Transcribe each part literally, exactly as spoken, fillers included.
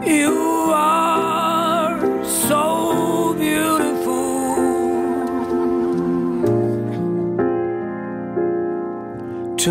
You are so beautiful to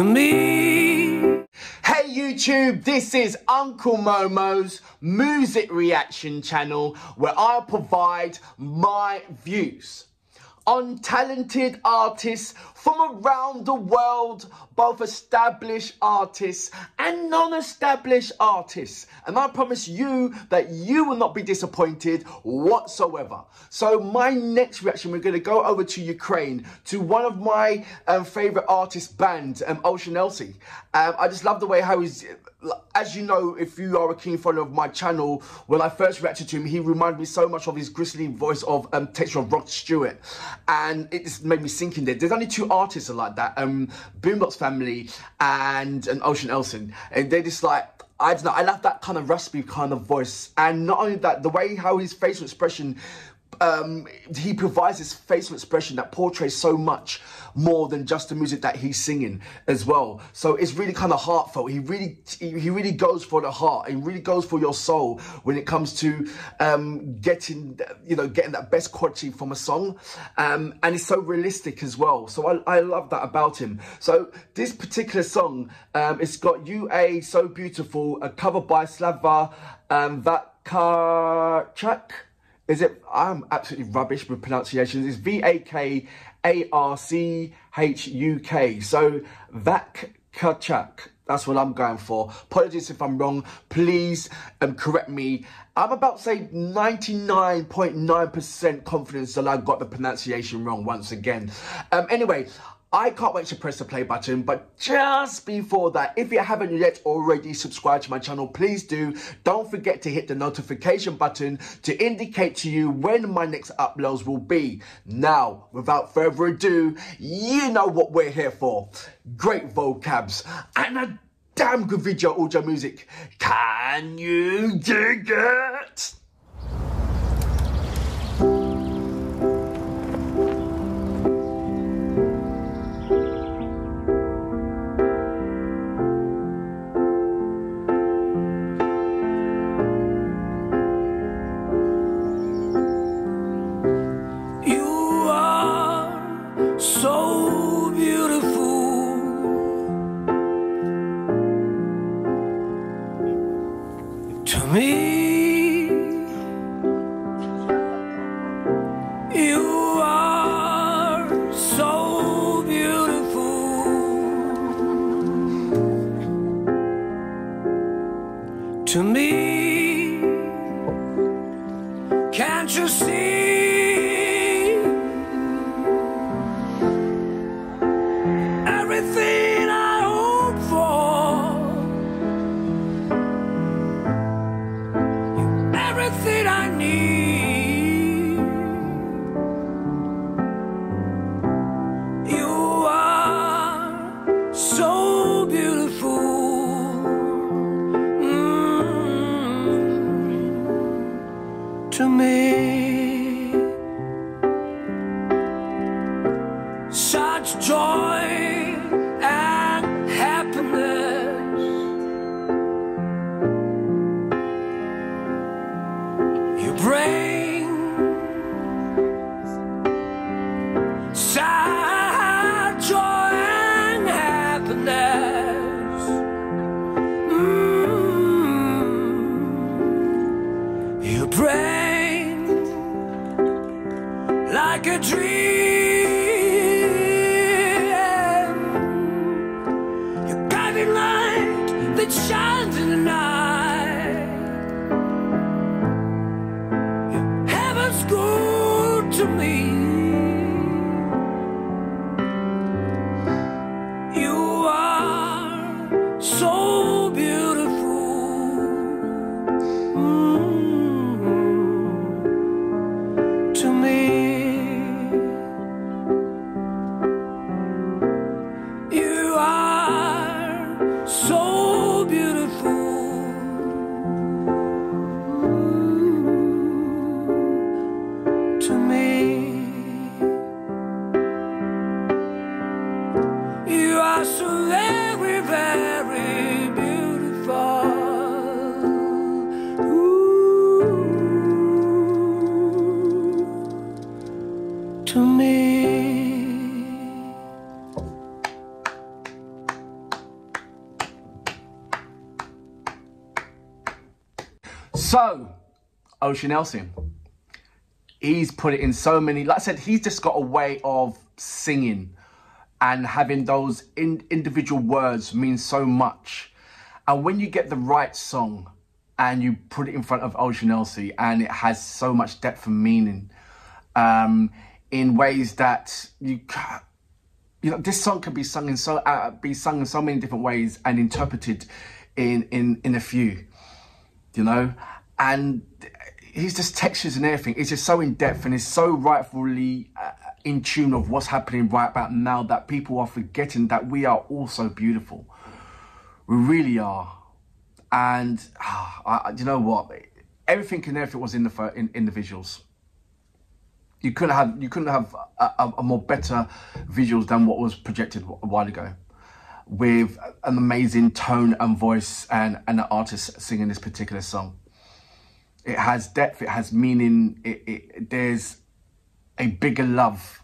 me. Hey YouTube, this is Uncle Momo's music reaction channel where I provide my views on talented artists from around the world, both established artists and non-established artists. And I promise you that you will not be disappointed whatsoever. So my next reaction, we're going to go over to Ukraine, to one of my um, favourite artist bands, um, Ocean Elsie. Um, I just love the way how he's... As you know, if you are a keen follower of my channel, when I first reacted to him, he reminded me so much of his gristly voice of um, texture of Rod Stewart. And it just made me sink in there. There's only two artists like that, um, Boombox Family and, and Ocean Elsie. And they're just like, I don't know, I love that kind of raspy kind of voice. And not only that, the way how his facial expression, um, he provides this facial expression that portrays so much more than just the music that he's singing as well. So it's really kind of heartfelt. He really, he really goes for the heart. He really goes for your soul when it comes to um, getting, you know, getting that best quality from a song. Um, and it's so realistic as well. So I, I love that about him. So this particular song, um, it's got You A So Beautiful, a cover by Slava um, Vakarchuk. Is it? I'm absolutely rubbish with pronunciations. It's V A K A R C H U K. So Vakarchuk. That's what I'm going for. Apologies if I'm wrong. Please um, correct me. I'm about to say ninety-nine point nine percent confidence that I got the pronunciation wrong once again. Um, anyway, I can't wait to press the play button, but just before that, if you haven't yet already subscribed to my channel, please do. Don't forget to hit the notification button to indicate to you when my next uploads will be. Now, without further ado, you know what we're here for. Great vocabs and a damn good video audio music. Can you dig it? So beautiful to me. You are so beautiful to me. Can't you see? Everything I hope for, you're everything I need. You are so beautiful mm, to me. Such joy and happiness, you bring sad joy and happiness. Mm, you bring like a dream. That shines in the night. Heaven's good to me. You are so beautiful mm, to me. So, Ocean Elsie, he's put it in so many, like I said, he's just got a way of singing and having those in, individual words mean so much. And when you get the right song and you put it in front of Ocean Elsie and it has so much depth and meaning, um, in ways that you can't, you know, this song can be sung in so uh, be sung in so many different ways and interpreted in in in a few, you know. And he's just textures and everything. It's just so in depth and it's so rightfully uh, in tune of what's happening right about now that people are forgetting that we are also beautiful. We really are. And uh, I, you know what? Everything and everything was in the in, in the visuals. You couldn't have you couldn't have a, a, a more better visuals than what was projected a while ago, with an amazing tone and voice and, and an artist singing this particular song. It has depth, it has meaning, it, it, there's a bigger love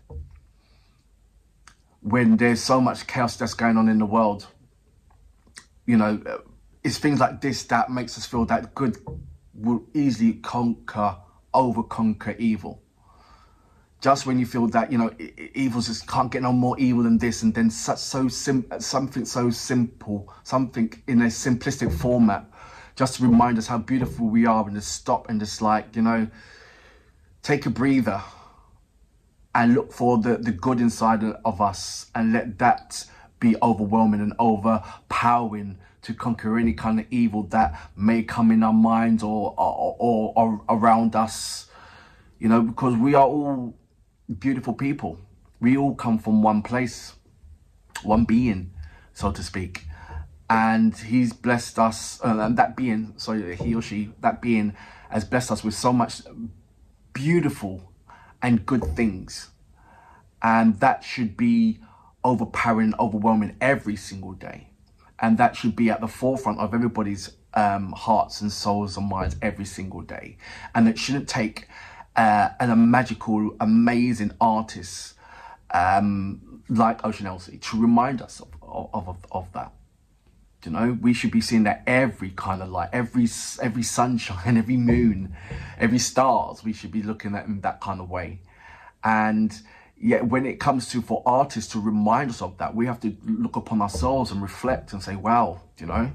when there's so much chaos that's going on in the world. You know, it's things like this that makes us feel that good will easily conquer, over conquer evil. Just when you feel that, you know, evil just can't get no more evil than this, and then such so sim something so simple, something in a simplistic format, just to remind us how beautiful we are, and just stop and just like, you know, take a breather and look for the, the good inside of us and let that be overwhelming and overpowering to conquer any kind of evil that may come in our minds or, or, or, or around us, you know, because we are all beautiful people. We all come from one place, one being, so to speak. And he's blessed us, uh, and that being, sorry, he or she, that being has blessed us with so much beautiful and good things. And that should be overpowering, overwhelming every single day. And that should be at the forefront of everybody's um, hearts and souls and minds every single day. And it shouldn't take uh, an, a magical, amazing artist um, like Ocean Elsie to remind us of, of, of, of that. You know, we should be seeing that every kind of light, every every sunshine, every moon, every stars, we should be looking at in that kind of way. And yet when it comes to for artists to remind us of that, we have to look upon ourselves and reflect and say, wow, you know,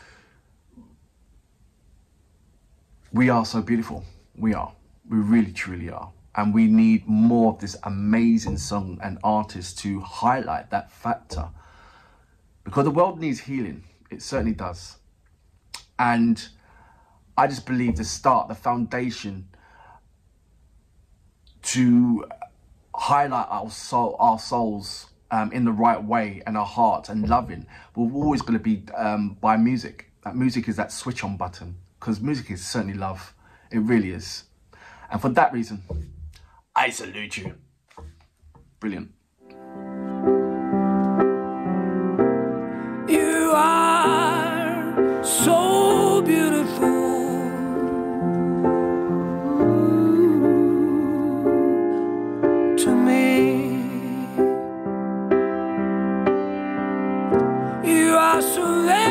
we are so beautiful. We are. We really, truly are. And we need more of this amazing song and artists to highlight that factor. Because the world needs healing. It certainly does. And I just believe the start, the foundation to highlight our soul, our souls um, in the right way and our hearts and loving, we're always going to be um, by music. That music is that switch on button, because music is certainly love. It really is. And for that reason, I salute you. Brilliant. You are so beautiful. To me, you are so